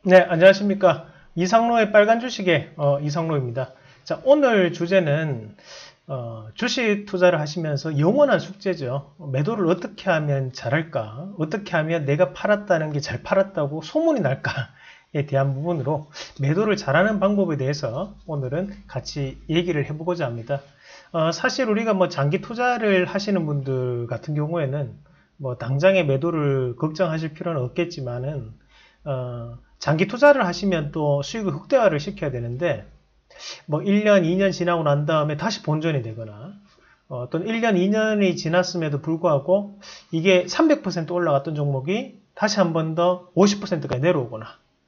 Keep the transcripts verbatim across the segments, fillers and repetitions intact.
네, 안녕하십니까. 이상로의 빨간 주식의 어, 이상로입니다. 자, 오늘 주제는 어, 주식 투자를 하시면서 영원한 숙제죠. 매도를 어떻게 하면 잘할까? 어떻게 하면 내가 팔았다는 게 잘 팔았다고 소문이 날까에 대한 부분으로 매도를 잘하는 방법에 대해서 오늘은 같이 얘기를 해보고자 합니다. 어, 사실 우리가 뭐 장기 투자를 하시는 분들 같은 경우에는 뭐 당장의 매도를 걱정하실 필요는 없겠지만은 어, 장기 투자를 하시면 또 수익을 극대화를 시켜야 되는데 뭐 일 년, 이 년 지나고 난 다음에 다시 본전이 되거나 어, 또는 일 년, 이 년이 지났음에도 불구하고 이게 삼백 퍼센트 올라갔던 종목이 다시 한 번 더 오십 퍼센트까지 내려오거나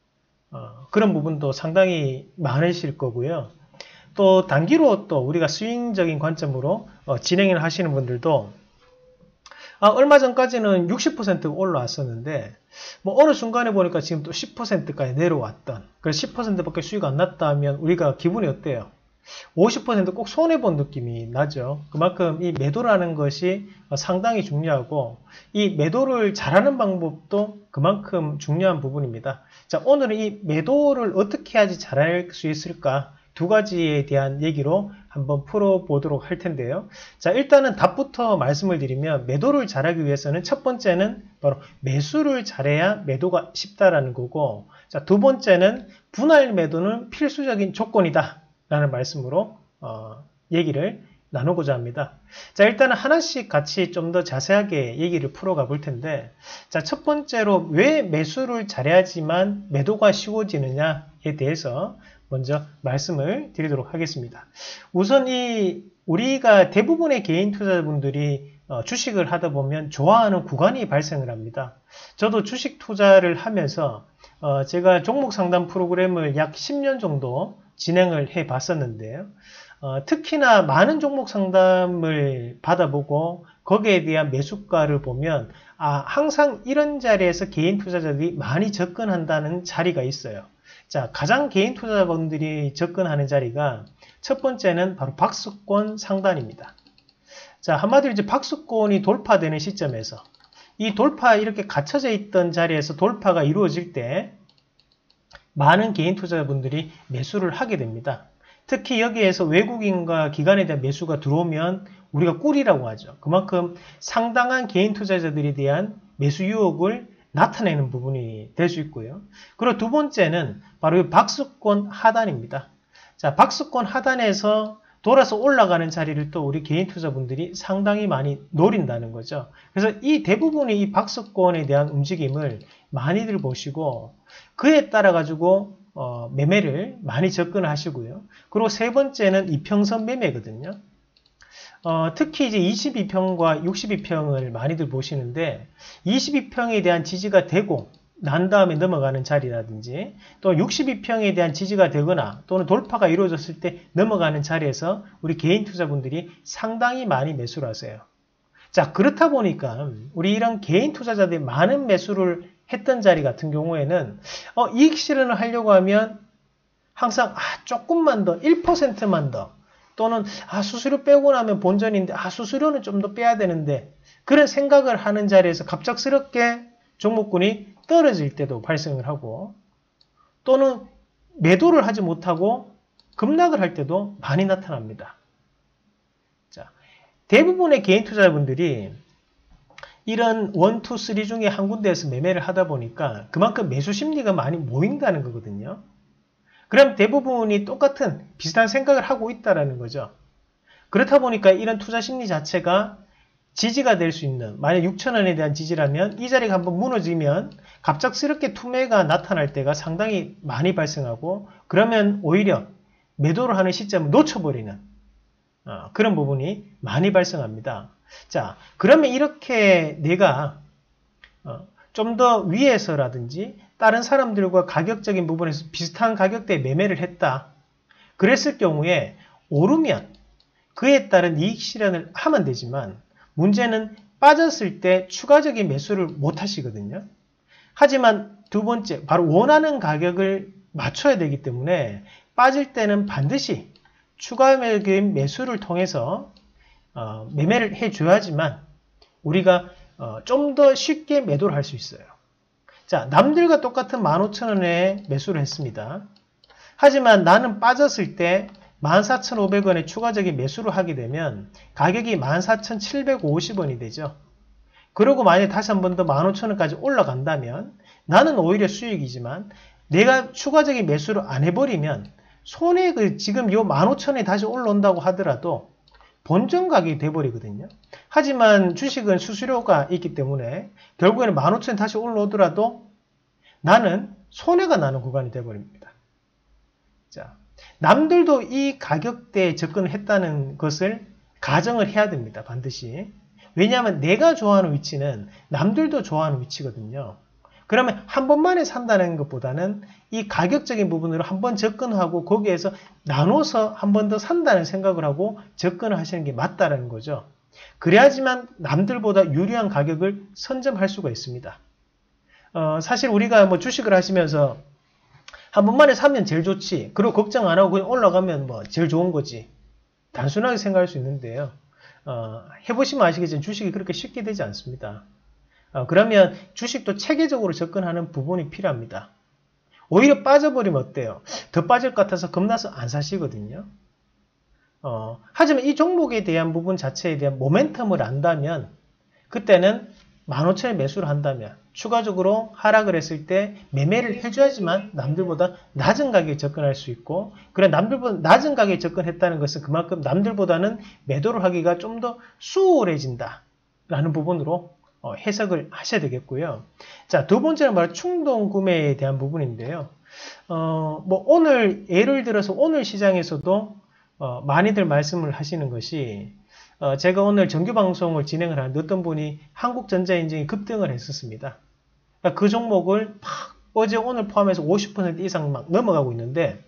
어, 그런 부분도 상당히 많으실 거고요. 또 단기로 또 우리가 스윙적인 관점으로 어, 진행을 하시는 분들도 아, 얼마 전까지는 육십 퍼센트 올라왔었는데 뭐 어느 순간에 보니까 지금 또 십 퍼센트까지 내려왔던 그래서 십 퍼센트밖에 수익 안 났다 하면 우리가 기분이 어때요? 오십 퍼센트 꼭 손해본 느낌이 나죠. 그만큼 이 매도라는 것이 상당히 중요하고 이 매도를 잘하는 방법도 그만큼 중요한 부분입니다. 자, 오늘은 이 매도를 어떻게 해야지 잘할 수 있을까? 두 가지에 대한 얘기로 한번 풀어보도록 할 텐데요. 자, 일단은 답부터 말씀을 드리면 매도를 잘하기 위해서는 첫 번째는 바로 매수를 잘해야 매도가 쉽다라는 거고, 자, 두 번째는 분할 매도는 필수적인 조건이다 라는 말씀으로 어, 얘기를 나누고자 합니다. 자, 일단은 하나씩 같이 좀 더 자세하게 얘기를 풀어가 볼 텐데, 자, 첫 번째로 왜 매수를 잘해야지만 매도가 쉬워지느냐에 대해서 먼저 말씀을 드리도록 하겠습니다. 우선 이 우리가 대부분의 개인 투자자분들이 어, 주식을 하다 보면 좋아하는 구간이 발생을 합니다. 저도 주식 투자를 하면서 어, 제가 종목 상담 프로그램을 약 십 년 정도 진행을 해 봤었는데요. 어, 특히나 많은 종목 상담을 받아보고 거기에 대한 매수가를 보면 아, 항상 이런 자리에서 개인 투자자들이 많이 접근한다는 자리가 있어요. 자, 가장 개인 투자자분들이 접근하는 자리가 첫 번째는 바로 박스권 상단입니다. 자, 한마디로 이제 박스권이 돌파되는 시점에서 이 돌파 이렇게 갇혀져 있던 자리에서 돌파가 이루어질 때 많은 개인 투자자분들이 매수를 하게 됩니다. 특히 여기에서 외국인과 기관에 대한 매수가 들어오면 우리가 꿀이라고 하죠. 그만큼 상당한 개인 투자자들에 대한 매수 유혹을 나타내는 부분이 될 수 있고요. 그리고 두 번째는 바로 박스권 하단입니다. 자, 박스권 하단에서 돌아서 올라가는 자리를 또 우리 개인 투자분들이 상당히 많이 노린다는 거죠. 그래서 이 대부분의 이 박스권에 대한 움직임을 많이들 보시고 그에 따라 가지고 어, 매매를 많이 접근하시고요. 그리고 세 번째는 이평선 매매거든요. 어, 특히 이제 이십이 평과 육십이 평을 많이들 보시는데 이십이 평에 대한 지지가 되고 난 다음에 넘어가는 자리라든지 또 육십이 평에 대한 지지가 되거나 또는 돌파가 이루어졌을 때 넘어가는 자리에서 우리 개인 투자분들이 상당히 많이 매수를 하세요. 자, 그렇다 보니까 우리 이런 개인 투자자들이 많은 매수를 했던 자리 같은 경우에는 어, 이익 실현을 하려고 하면 항상 아, 조금만 더 일 퍼센트만 더 또는 아, 수수료 빼고 나면 본전인데 아, 수수료는 좀 더 빼야 되는데 그런 생각을 하는 자리에서 갑작스럽게 종목군이 떨어질 때도 발생을 하고 또는 매도를 하지 못하고 급락을 할 때도 많이 나타납니다. 자, 대부분의 개인 투자자분들이 이런 일, 이, 삼 중에 한 군데에서 매매를 하다 보니까 그만큼 매수 심리가 많이 모인다는 거거든요. 그럼 대부분이 똑같은 비슷한 생각을 하고 있다는 거죠. 그렇다 보니까 이런 투자 심리 자체가 지지가 될 수 있는, 만약 육천 원에 대한 지지라면 이 자리가 한번 무너지면 갑작스럽게 투매가 나타날 때가 상당히 많이 발생하고 그러면 오히려 매도를 하는 시점을 놓쳐버리는 어, 그런 부분이 많이 발생합니다. 자, 그러면 이렇게 내가 어, 좀 더 위에서라든지 다른 사람들과 가격적인 부분에서 비슷한 가격대에 매매를 했다. 그랬을 경우에 오르면 그에 따른 이익 실현을 하면 되지만 문제는 빠졌을 때 추가적인 매수를 못 하시거든요. 하지만 두 번째, 바로 원하는 가격을 맞춰야 되기 때문에 빠질 때는 반드시 추가적인 매수를 통해서 어, 매매를 해줘야지만 우리가 어, 좀 더 쉽게 매도를 할 수 있어요. 자, 남들과 똑같은 만 오천 원에 매수를 했습니다. 하지만 나는 빠졌을 때 만 사천오백 원에 추가적인 매수를 하게 되면 가격이 만 사천칠백오십 원이 되죠. 그리고 만약에 다시 한 번 더 만 오천 원까지 올라간다면 나는 오히려 수익이지만 내가 추가적인 매수를 안 해버리면 손해그 지금 요 만 오천 원에 다시 올라온다고 하더라도 본전 가격이 돼버리거든요. 하지만 주식은 수수료가 있기 때문에 결국에는 만 오천 원 다시 올라오더라도 나는 손해가 나는 구간이 돼버립니다. 자, 남들도 이 가격대에 접근을 했다는 것을 가정을 해야 됩니다. 반드시. 왜냐하면 내가 좋아하는 위치는 남들도 좋아하는 위치거든요. 그러면 한 번만에 산다는 것보다는 이 가격적인 부분으로 한번 접근하고 거기에서 나눠서 한 번 더 산다는 생각을 하고 접근을 하시는 게 맞다는 거죠. 그래야지만 남들보다 유리한 가격을 선점할 수가 있습니다. 어, 사실 우리가 뭐 주식을 하시면서 한 번만에 사면 제일 좋지. 그리고 걱정 안 하고 그냥 올라가면 뭐 제일 좋은 거지. 단순하게 생각할 수 있는데요. 어, 해보시면 아시겠지만 주식이 그렇게 쉽게 되지 않습니다. 어, 그러면 주식도 체계적으로 접근하는 부분이 필요합니다. 오히려 빠져버리면 어때요? 더 빠질 것 같아서 겁나서 안 사시거든요. 어, 하지만 이 종목에 대한 부분 자체에 대한 모멘텀을 안다면 그때는 만 오천 원에 매수를 한다면 추가적으로 하락을 했을 때 매매를 해줘야지만 남들보다 낮은 가격에 접근할 수 있고 그래 남들보다 낮은 가격에 접근했다는 것은 그만큼 남들보다는 매도를 하기가 좀 더 수월해진다 라는 부분으로 어, 해석을 하셔야 되겠고요. 자, 두 번째는 바로 충동 구매에 대한 부분인데요. 어, 뭐 오늘 예를 들어서 오늘 시장에서도 어, 많이들 말씀을 하시는 것이 어, 제가 오늘 정규 방송을 진행을 하는데 어떤 분이 한국전자인증이 급등을 했었습니다. 그러니까 그 종목을 막 어제 오늘 포함해서 오십 퍼센트 이상 막 넘어가고 있는데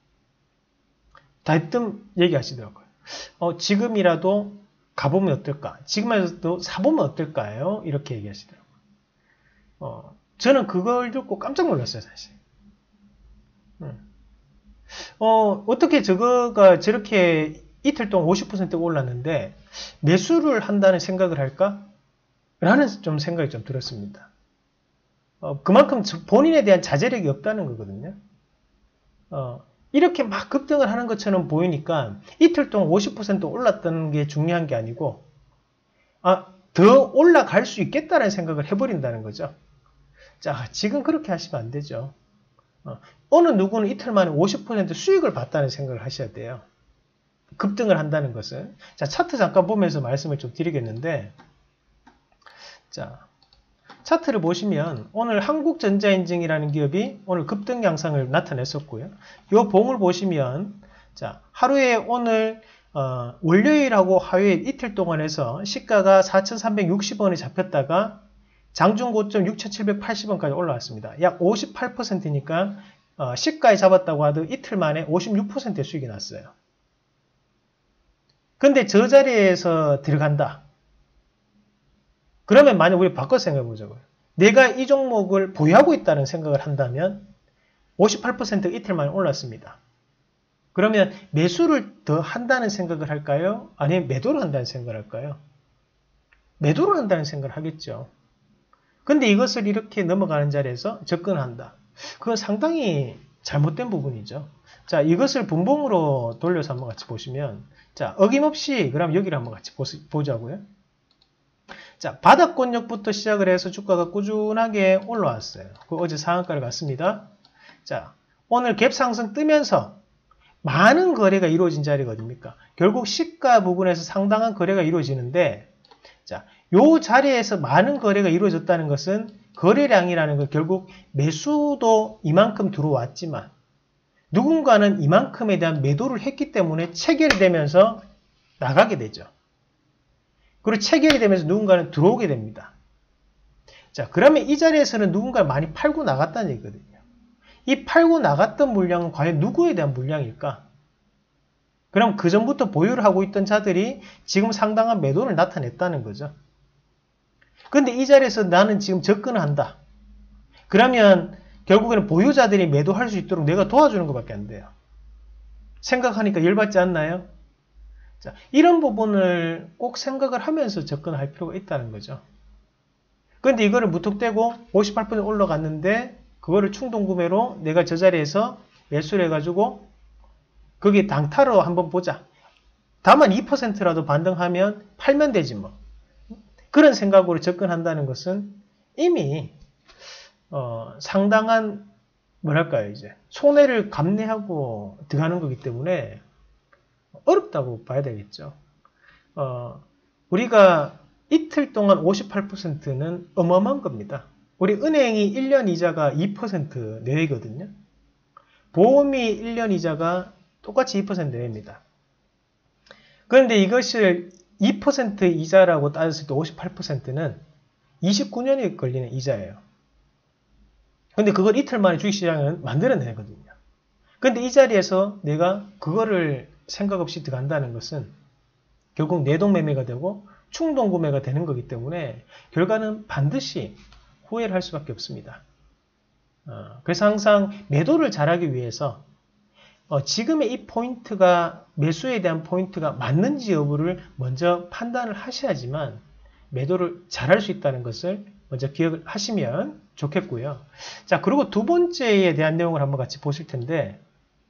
대뜸 얘기하시더라고요. 어, 지금이라도 가보면 어떨까? 지금이라도 사보면 어떨까요? 이렇게 얘기하시더라고요. 어, 저는 그걸 듣고 깜짝 놀랐어요, 사실. 음. 어, 어떻게 저거가 저렇게 이틀 동안 오십 퍼센트 올랐는데 매수를 한다는 생각을 할까? 라는 좀 생각이 좀 들었습니다. 어, 그만큼 본인에 대한 자제력이 없다는 거거든요. 어, 이렇게 막 급등을 하는 것처럼 보이니까 이틀 동안 오십 퍼센트 올랐다는 게 중요한 게 아니고 아, 더 올라갈 수 있겠다는 생각을 해버린다는 거죠. 자, 지금 그렇게 하시면 안 되죠. 어, 어느 누구는 이틀 만에 오십 퍼센트 수익을 봤다는 생각을 하셔야 돼요. 급등을 한다는 것은. 자, 차트 잠깐 보면서 말씀을 좀 드리겠는데, 자, 차트를 보시면 오늘 한국전자인증이라는 기업이 오늘 급등 양상을 나타냈었고요. 이 봉을 보시면, 자, 하루에 오늘 어, 월요일하고 화요일 이틀 동안 해서 시가가 사천삼백육십 원에 잡혔다가 장중 고점 육천칠백팔십 원까지 올라왔습니다. 약 오십팔 퍼센트니까 어, 시가에 잡았다고 하도 이틀 만에 오십육 퍼센트의 수익이 났어요. 근데 저 자리에서 들어간다. 그러면 만약 우리 바꿔서 생각해 보자고요. 내가 이 종목을 보유하고 있다는 생각을 한다면 오십팔 퍼센트 이틀 만에 올랐습니다. 그러면 매수를 더 한다는 생각을 할까요? 아니면 매도를 한다는 생각을 할까요? 매도를 한다는 생각을 하겠죠. 근데 이것을 이렇게 넘어가는 자리에서 접근한다. 그건 상당히 잘못된 부분이죠. 자, 이것을 분봉으로 돌려서 한번 같이 보시면, 자, 어김없이 그럼 여기를 한번 같이 보자고요. 자, 바닥권역부터 시작을 해서 주가가 꾸준하게 올라왔어요. 그 어제 상한가를 갔습니다. 자, 오늘 갭 상승 뜨면서 많은 거래가 이루어진 자리가 어딥니까? 결국 시가 부분에서 상당한 거래가 이루어지는데, 자, 요 자리에서 많은 거래가 이루어졌다는 것은 거래량이라는 건 결국 매수도 이만큼 들어왔지만 누군가는 이만큼에 대한 매도를 했기 때문에 체결이 되면서 나가게 되죠. 그리고 체결이 되면서 누군가는 들어오게 됩니다. 자, 그러면 이 자리에서는 누군가를 많이 팔고 나갔다는 얘기거든요. 이 팔고 나갔던 물량은 과연 누구에 대한 물량일까? 그럼 그 전부터 보유를 하고 있던 자들이 지금 상당한 매도를 나타냈다는 거죠. 근데 이 자리에서 나는 지금 접근을 한다. 그러면 결국에는 보유자들이 매도할 수 있도록 내가 도와주는 것밖에 안 돼요. 생각하니까 열받지 않나요? 자, 이런 부분을 꼭 생각을 하면서 접근할 필요가 있다는 거죠. 근데 이거를 무턱대고 오십팔 퍼센트 올라갔는데 그거를 충동구매로 내가 저 자리에서 매수를 해가지고 거기 단타로 한번 보자. 다만 이 퍼센트라도 반등하면 팔면 되지 뭐. 그런 생각으로 접근한다는 것은 이미 어, 상당한 뭐랄까요 이제 손해를 감내하고 들어가는 거기 때문에 어렵다고 봐야 되겠죠. 어, 우리가 이틀 동안 오십팔 퍼센트는 어마어마한 겁니다. 우리 은행이 일 년 이자가 이 퍼센트 내외거든요. 보험이 일 년 이자가 똑같이 이 퍼센트 내외입니다. 그런데 이것을 이 퍼센트 이자라고 따졌을 때 오십팔 퍼센트는 이십구 년이 걸리는 이자예요. 근데 그걸 이틀 만에 주식시장은 만들어내거든요. 근데 이 자리에서 내가 그거를 생각 없이 들어간다는 것은 결국 내동매매가 되고 충동구매가 되는 거기 때문에 결과는 반드시 후회를 할 수밖에 없습니다. 어, 그래서 항상 매도를 잘하기 위해서 어, 지금의 이 포인트가 매수에 대한 포인트가 맞는지 여부를 먼저 판단을 하셔야지만 매도를 잘할 수 있다는 것을 먼저 기억을 하시면 좋겠고요. 자, 그리고 두 번째에 대한 내용을 한번 같이 보실 텐데,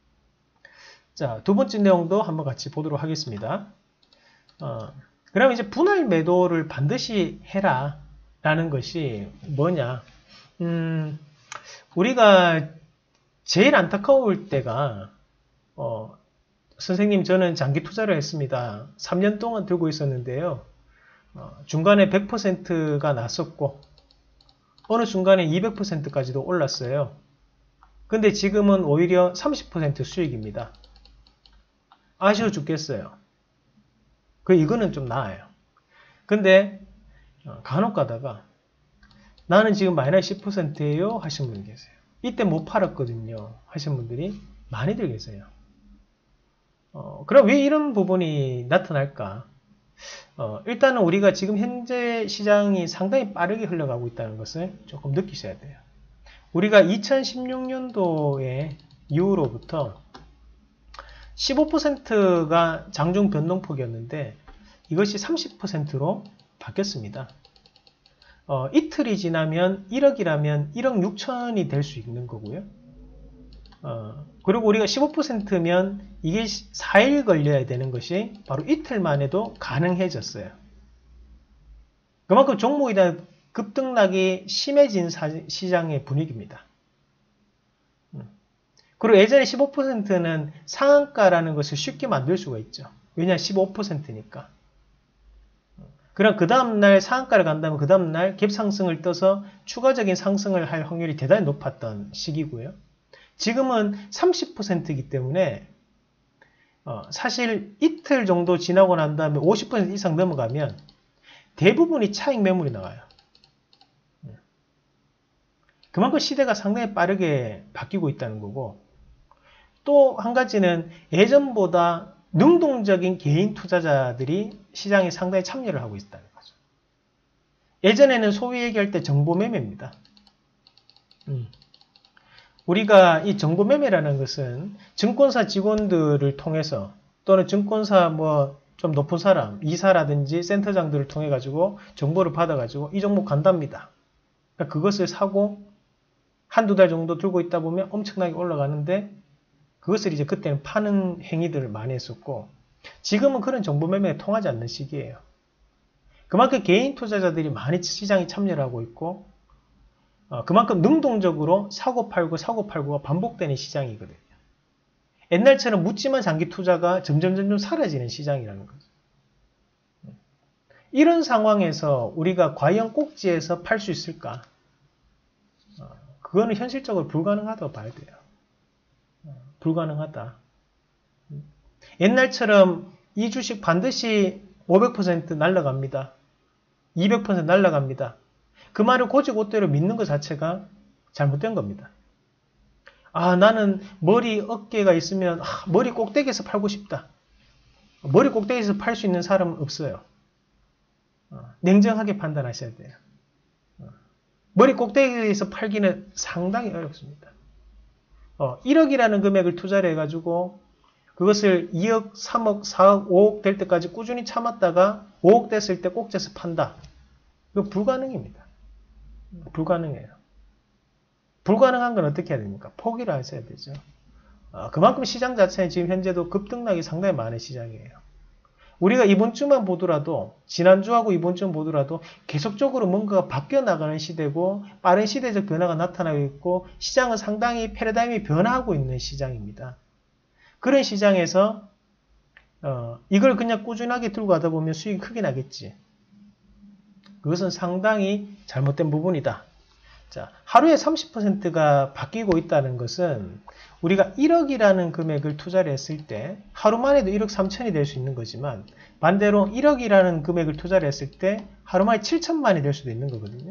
자, 두 번째 내용도 한번 같이 보도록 하겠습니다. 어, 그러면 이제 분할 매도를 반드시 해라 라는 것이 뭐냐? 음, 우리가 제일 안타까울 때가 어, 선생님 저는 장기 투자를 했습니다. 삼 년 동안 들고 있었는데요. 어, 중간에 백 퍼센트가 났었고 어느 순간에 이백 퍼센트까지도 올랐어요. 근데 지금은 오히려 삼십 퍼센트 수익입니다. 아쉬워 죽겠어요. 그 이거는 좀 나아요. 근데 어, 간혹 가다가 나는 지금 마이너스 십 퍼센트예요 하신 분이 계세요. 이때 못 팔았거든요 하신 분들이 많이들 계세요. 어, 그럼 왜 이런 부분이 나타날까? 어, 일단은 우리가 지금 현재 시장이 상당히 빠르게 흘러가고 있다는 것을 조금 느끼셔야 돼요. 우리가 이천십육 년도에 이후로부터 십오 퍼센트가 장중 변동폭이었는데 이것이 삼십 퍼센트로 바뀌었습니다. 어, 이틀이 지나면 일억이라면 일억 육천이 될 수 있는 거고요. 어, 그리고 우리가 십오 퍼센트면 이게 사 일 걸려야 되는 것이 바로 이틀만 해도 가능해졌어요. 그만큼 종목에 대한 급등락이 심해진 사, 시장의 분위기입니다. 그리고 예전에 십오 퍼센트는 상한가라는 것을 쉽게 만들 수가 있죠. 왜냐하면 십오 퍼센트니까. 그럼 그 다음날 상한가를 간다면 그 다음날 갭 상승을 떠서 추가적인 상승을 할 확률이 대단히 높았던 시기고요. 지금은 삼십 퍼센트이기 때문에 어, 사실 이틀 정도 지나고 난 다음에 오십 퍼센트 이상 넘어가면 대부분이 차익 매물이 나와요. 그만큼 시대가 상당히 빠르게 바뀌고 있다는 거고, 또 한 가지는 예전보다 능동적인 개인 투자자들이 시장에 상당히 참여를 하고 있다는 거죠. 예전에는 소위 얘기할 때 정보매매입니다. 음. 우리가 이 정보매매라는 것은 증권사 직원들을 통해서 또는 증권사 뭐 좀 높은 사람, 이사라든지 센터장들을 통해 가지고 정보를 받아 가지고 이 종목 간답니다. 그러니까 그것을 사고 한두 달 정도 들고 있다 보면 엄청나게 올라가는데 그것을 이제 그때는 파는 행위들을 많이 했었고, 지금은 그런 정보매매가 통하지 않는 시기예요. 그만큼 개인 투자자들이 많이 시장에 참여를 하고 있고, 어, 그만큼 능동적으로 사고 팔고 사고 팔고가 반복되는 시장이거든요. 옛날처럼 묻지마 장기 투자가 점점 점점 사라지는 시장이라는 거죠. 이런 상황에서 우리가 과연 꼭지에서 팔 수 있을까? 어, 그거는 현실적으로 불가능하다고 봐야 돼요. 어, 불가능하다. 옛날처럼 이 주식 반드시 오백 퍼센트 날라갑니다. 이백 퍼센트 날라갑니다. 그 말을 곧이곧대로 믿는 것 자체가 잘못된 겁니다. 아, 나는 머리 어깨가 있으면 아, 머리 꼭대기에서 팔고 싶다. 머리 꼭대기에서 팔 수 있는 사람은 없어요. 어, 냉정하게 판단하셔야 돼요. 어, 머리 꼭대기에서 팔기는 상당히 어렵습니다. 어, 일억이라는 금액을 투자를 해가지고 그것을 이억, 삼억, 사억, 오억 될 때까지 꾸준히 참았다가 오억 됐을 때 꼭지에서 판다. 이거 불가능입니다. 불가능해요. 불가능한 건 어떻게 해야 됩니까? 포기를 하셔야 되죠. 어, 그만큼 시장 자체는 지금 현재도 급등락이 상당히 많은 시장이에요. 우리가 이번 주만 보더라도, 지난주하고 이번 주 보더라도 계속적으로 뭔가가 바뀌어 나가는 시대고 빠른 시대적 변화가 나타나고 있고 시장은 상당히 패러다임이 변화하고 있는 시장입니다. 그런 시장에서 어, 이걸 그냥 꾸준하게 들고 가다 보면 수익이 크게 나겠지. 그것은 상당히 잘못된 부분이다. 자, 하루에 삼십 퍼센트가 바뀌고 있다는 것은 우리가 일억이라는 금액을 투자를 했을 때 하루 만에도 일억 삼천이 될 수 있는 거지만 반대로 일억이라는 금액을 투자를 했을 때 하루 만에 칠천만이 될 수도 있는 거거든요.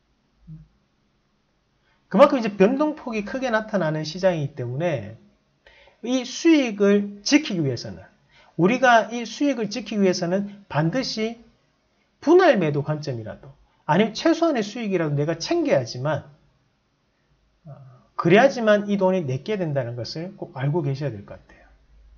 그만큼 이제 변동폭이 크게 나타나는 시장이기 때문에 이 수익을 지키기 위해서는 우리가 이 수익을 지키기 위해서는 반드시 분할 매도 관점이라도 아니면 최소한의 수익이라도 내가 챙겨야지만 어, 그래야지만 이 돈이 내게 된다는 것을 꼭 알고 계셔야 될 것 같아요.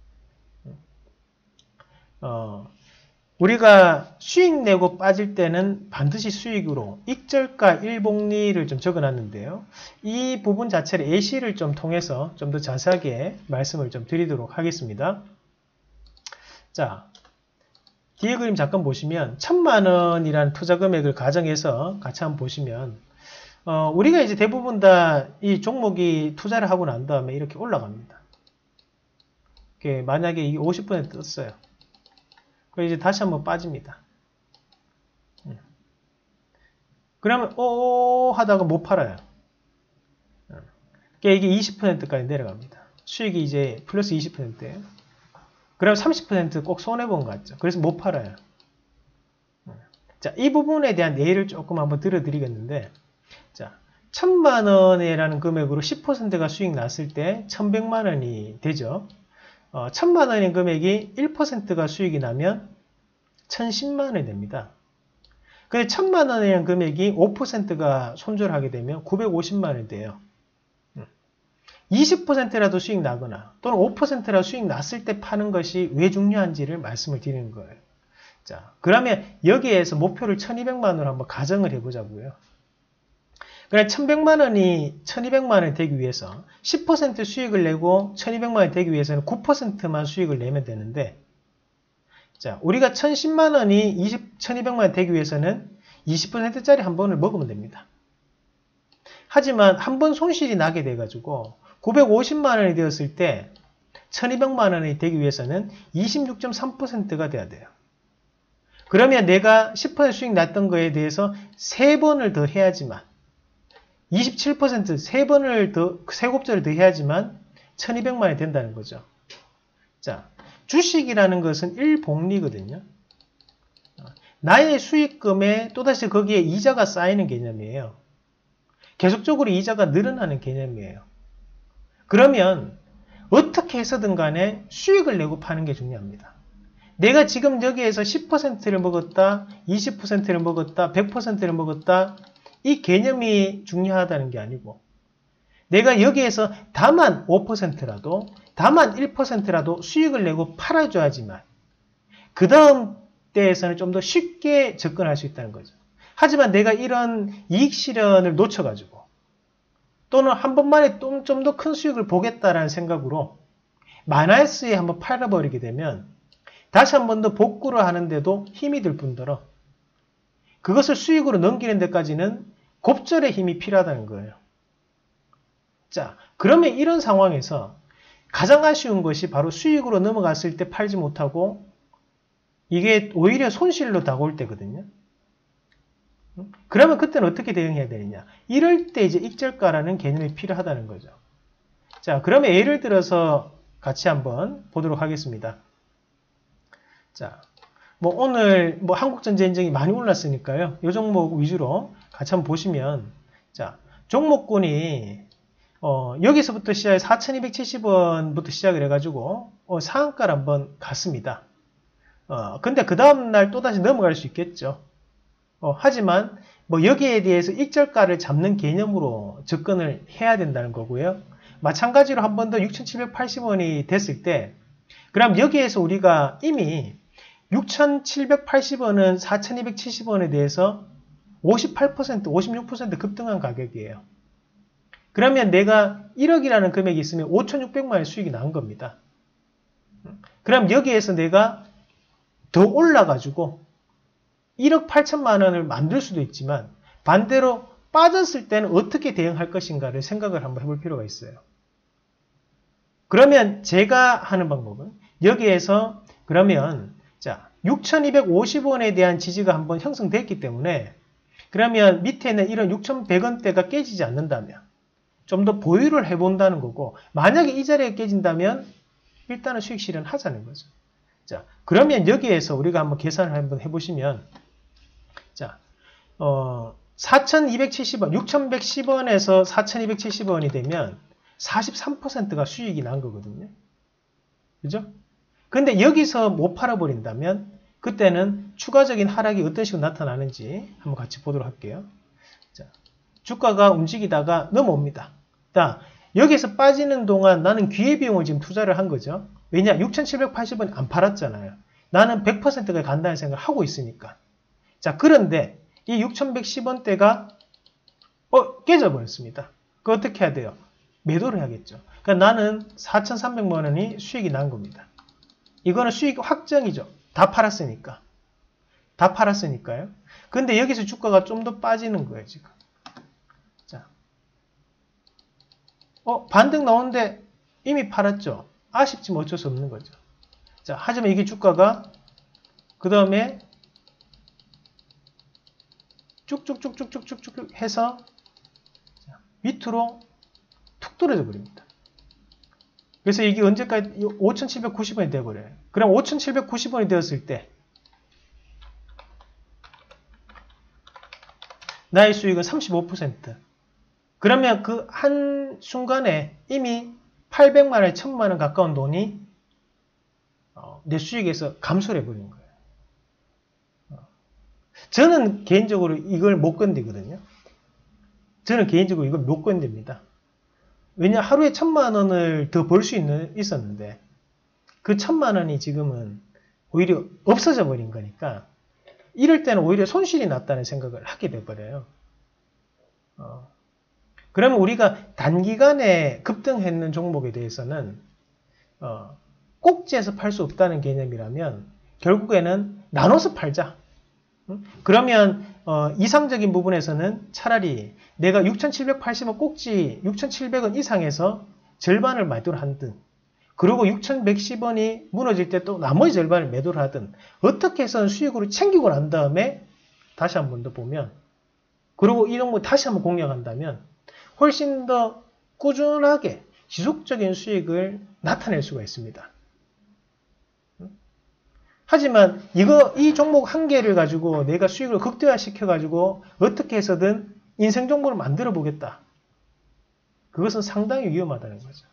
어, 우리가 수익 내고 빠질 때는 반드시 수익으로 익절가 일복리를 좀 적어놨는데요. 이 부분 자체를 예시를 좀 통해서 좀 더 자세하게 말씀을 좀 드리도록 하겠습니다. 자, 뒤에 그림 잠깐 보시면 천만 원이라는 투자 금액을 가정해서 같이 한번 보시면 어, 우리가 이제 대부분 다 이 종목이 투자를 하고 난 다음에 이렇게 올라갑니다. 이렇게 만약에 이게 오십 퍼센트 떴어요. 그럼 이제 다시 한번 빠집니다. 그러면 오 하다가 못 팔아요. 그러니까 이게 이십 퍼센트까지 내려갑니다. 수익이 이제 플러스 이십 퍼센트예요. 그럼 삼십 퍼센트 꼭 손해본 것 같죠. 그래서 못 팔아요. 자, 이 부분에 대한 예를 조금 한번 들어드리겠는데, 자, 천만 원이라는 금액으로 십 퍼센트가 수익 났을 때 천백만 원이 되죠. 어, 천만 원의 금액이 일 퍼센트가 수익이 나면 천십만 원이 됩니다. 근데 천만 원이라는 금액이 오 퍼센트가 손절하게 되면 구백오십만 원이 돼요. 이십 퍼센트라도 수익 나거나 또는 오 퍼센트라도 수익 났을 때 파는 것이 왜 중요한지를 말씀을 드리는 거예요. 자, 그러면 여기에서 목표를 천이백만 원으로 한번 가정을 해보자고요. 그러니까 천백만 원이 천이백만 원이 되기 위해서 십 퍼센트 수익을 내고 천이백만 원이 되기 위해서는 구 퍼센트만 수익을 내면 되는데, 자, 우리가 천십만 원이 이십, 천이백만 원이 되기 위해서는 이십 퍼센트짜리 한 번을 먹으면 됩니다. 하지만 한 번 손실이 나게 돼가지고 구백오십만 원이 되었을 때 천이백만 원이 되기 위해서는 이십육 점 삼 퍼센트가 돼야 돼요. 그러면 내가 십 퍼센트 수익 났던 거에 대해서 세 번을 더 해야지만 이십칠 퍼센트 세 번을 더, 세 곱절을 더 해야지만 천이백만 원이 된다는 거죠. 자, 주식이라는 것은 일복리거든요. 나의 수익금에 또다시 거기에 이자가 쌓이는 개념이에요. 계속적으로 이자가 늘어나는 개념이에요. 그러면 어떻게 해서든 간에 수익을 내고 파는 게 중요합니다. 내가 지금 여기에서 십 퍼센트를 먹었다, 이십 퍼센트를 먹었다, 백 퍼센트를 먹었다, 이 개념이 중요하다는 게 아니고 내가 여기에서 다만 오 퍼센트라도 다만 일 퍼센트라도 수익을 내고 팔아줘야지만 그 다음 때에서는 좀 더 쉽게 접근할 수 있다는 거죠. 하지만 내가 이런 이익 실현을 놓쳐가지고 또는 한 번만에 좀 더 큰 수익을 보겠다라는 생각으로 마이너스에 한번 팔아버리게 되면 다시 한 번 더 복구를 하는데도 힘이 들 뿐더러 그것을 수익으로 넘기는 데까지는 곱절의 힘이 필요하다는 거예요. 자, 그러면 이런 상황에서 가장 아쉬운 것이 바로 수익으로 넘어갔을 때 팔지 못하고 이게 오히려 손실로 다가올 때거든요. 그러면 그때는 어떻게 대응해야 되느냐? 이럴 때 이제 익절가라는 개념이 필요하다는 거죠. 자, 그러면 예를 들어서 같이 한번 보도록 하겠습니다. 자, 뭐 오늘 뭐 한국전자인증이 많이 올랐으니까요. 이 종목 위주로 같이 한번 보시면, 자, 종목군이 어, 여기서부터 시작해 사천이백칠십 원부터 시작을 해가지고 어, 상한가를 한번 갔습니다. 어, 근데 그 다음날 또다시 넘어갈 수 있겠죠. 어, 하지만 뭐 여기에 대해서 익절가를 잡는 개념으로 접근을 해야 된다는 거고요. 마찬가지로 한 번 더 육천칠백팔십 원이 됐을 때 그럼 여기에서 우리가 이미 육천칠백팔십 원은 사천이백칠십 원에 대해서 오십팔 퍼센트, 오십육 퍼센트 급등한 가격이에요. 그러면 내가 일억이라는 금액이 있으면 오천육백만 원의 수익이 난 겁니다. 그럼 여기에서 내가 더 올라가지고 일억 팔천만 원을 만들 수도 있지만 반대로 빠졌을 때는 어떻게 대응할 것인가를 생각을 한번 해볼 필요가 있어요. 그러면 제가 하는 방법은 여기에서 그러면 자 육천이백오십 원에 대한 지지가 한번 형성됐기 때문에 그러면 밑에는 이런 육천백 원대가 깨지지 않는다면 좀 더 보유를 해본다는 거고 만약에 이 자리에 깨진다면 일단은 수익 실현하자는 거죠. 자 그러면 여기에서 우리가 한번 계산을 한번 해보시면 자 어, 사천이백칠십 원, 육천백십 원에서 사천이백칠십 원이 되면 사십삼 퍼센트가 수익이 난 거거든요. 그죠? 근데 여기서 못 팔아버린다면 그때는 추가적인 하락이 어떤 식으로 나타나는지 한번 같이 보도록 할게요. 자, 주가가 움직이다가 넘어옵니다. 자, 여기서 빠지는 동안 나는 기회비용을 지금 투자를 한 거죠. 왜냐? 육천칠백팔십 원 안 팔았잖아요. 나는 백 퍼센트가 간다는 생각을 하고 있으니까. 자, 그런데 이 육천백십 원대가 어, 깨져버렸습니다. 그 어떻게 해야 돼요? 매도를 해야겠죠. 그러니까 나는 사천삼백만 원이 수익이 난 겁니다. 이거는 수익 확정이죠. 다 팔았으니까. 다 팔았으니까요. 근데 여기서 주가가 좀 더 빠지는 거예요, 지금. 자. 어, 반등 나오는데 이미 팔았죠. 아쉽지만 어쩔 수 없는 거죠. 자, 하지만 이게 주가가 그 다음에 쭉쭉쭉쭉쭉쭉쭉 해서 밑으로 툭 떨어져 버립니다. 그래서 이게 언제까지 오천칠백구십 원이 되어버려요. 그럼 오천칠백구십 원이 되었을 때 나의 수익은 삼십오 퍼센트. 그러면 그 한 순간에 이미 팔백만 원, 천만 원 가까운 돈이 내 수익에서 감소를 해버린 거예요. 저는 개인적으로 이걸 못 건드거든요. 저는 개인적으로 이걸 못 건듭니다. 왜냐 하루에 천만 원을 더 벌 수 있었는데 그 천만 원이 지금은 오히려 없어져 버린 거니까 이럴 때는 오히려 손실이 났다는 생각을 하게 돼버려요. 어. 그러면 우리가 단기간에 급등했는 종목에 대해서는 어, 꼭지에서 팔 수 없다는 개념이라면 결국에는 나눠서 팔자. 응? 그러면 어, 이상적인 부분에서는 차라리 내가 육천칠백팔십 원 꼭지 육천칠백 원 이상에서 절반을 매도를 하든 그리고 육천백십 원이 무너질 때 또 나머지 절반을 매도를 하든 어떻게 해서는 수익으로 챙기고 난 다음에 다시 한 번 더 보면 그리고 이런 거 다시 한번 공략한다면 훨씬 더 꾸준하게 지속적인 수익을 나타낼 수가 있습니다. 하지만 이거 이 종목 한 개를 가지고 내가 수익을 극대화시켜 가지고 어떻게 해서든 인생 종목을 만들어 보겠다. 그것은 상당히 위험하다는 거죠.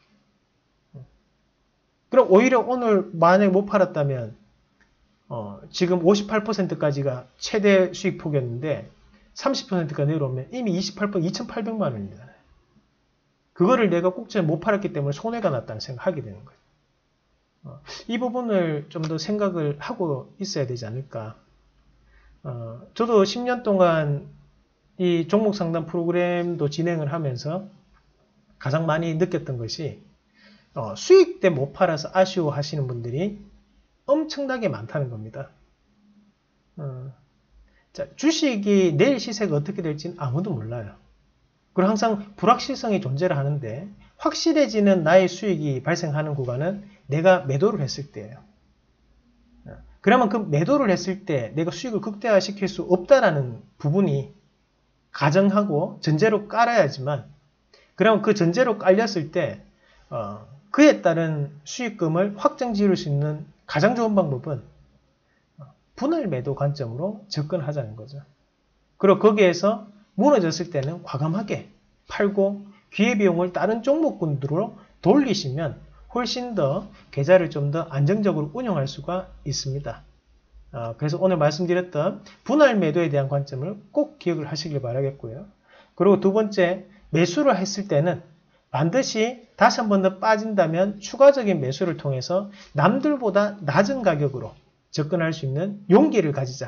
그럼 오히려 오늘 만약에 못 팔았다면 어, 지금 오십팔 퍼센트까지가 최대 수익 폭이었는데 삼십 퍼센트가 내려오면 이미 이십팔 퍼센트 이천팔백만 원이잖아요. 그거를 내가 꼭지에 못 팔았기 때문에 손해가 났다는 생각을 하게 되는 거예요. 어, 이 부분을 좀 더 생각을 하고 있어야 되지 않을까. 어, 저도 십 년 동안 이 종목 상담 프로그램도 진행을 하면서 가장 많이 느꼈던 것이 어, 수익 때 못 팔아서 아쉬워하시는 분들이 엄청나게 많다는 겁니다. 어, 자, 주식이 내일 시세가 어떻게 될지는 아무도 몰라요. 그리고 항상 불확실성이 존재를 하는데 확실해지는 나의 수익이 발생하는 구간은 내가 매도를 했을 때예요. 그러면 그 매도를 했을 때 내가 수익을 극대화시킬 수 없다라는 부분이 가정하고 전제로 깔아야지만 그러면 그 전제로 깔렸을 때 어, 그에 따른 수익금을 확정 지을 수 있는 가장 좋은 방법은 분할 매도 관점으로 접근하자는 거죠. 그리고 거기에서 무너졌을 때는 과감하게 팔고 기회비용을 다른 종목군으로 돌리시면 훨씬 더 계좌를 좀 더 안정적으로 운영할 수가 있습니다. 어, 그래서 오늘 말씀드렸던 분할 매도에 대한 관점을 꼭 기억을 하시길 바라겠고요. 그리고 두 번째, 매수를 했을 때는 반드시 다시 한 번 더 빠진다면 추가적인 매수를 통해서 남들보다 낮은 가격으로 접근할 수 있는 용기를 가지자.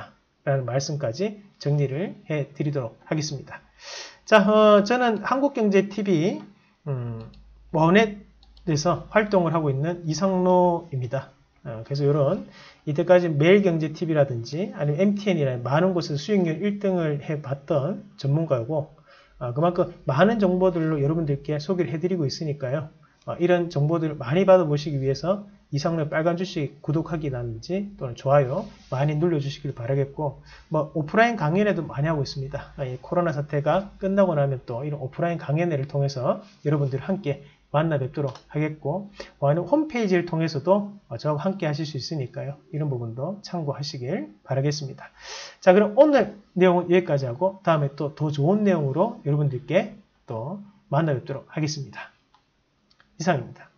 라는 말씀까지 정리를 해 드리도록 하겠습니다. 자, 어, 저는 한국경제티비 음, 원넷에서 활동을 하고 있는 이상로입니다. 어, 그래서 이런 이때까지 매일경제티비라든지 아니면 엠티엔이라는 많은 곳에서 수익률 일 등을 해봤던 전문가이고, 어, 그만큼 많은 정보들로 여러분들께 소개를 해드리고 있으니까요. 어, 이런 정보들을 많이 받아보시기 위해서 이상로의 빨간 주식 구독하기라든지 또는 좋아요 많이 눌러주시길 바라겠고, 뭐 오프라인 강연회도 많이 하고 있습니다. 이 코로나 사태가 끝나고 나면 또 이런 오프라인 강연회를 통해서 여러분들 함께 만나 뵙도록 하겠고, 아니면 홈페이지를 통해서도 저와 함께 하실 수 있으니까요. 이런 부분도 참고하시길 바라겠습니다. 자, 그럼 오늘 내용은 여기까지 하고 다음에 또 더 좋은 내용으로 여러분들께 또 만나 뵙도록 하겠습니다. 이상입니다.